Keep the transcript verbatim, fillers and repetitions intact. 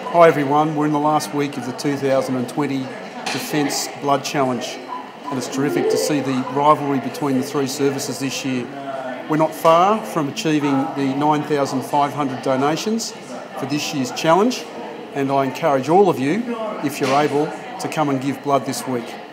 Hi everyone, we're in the last week of the two thousand twenty Defence Blood Challenge, and it's terrific to see the rivalry between the three services this year. We're not far from achieving the nine thousand five hundred donations for this year's challenge, and I encourage all of you, if you're able, to come and give blood this week.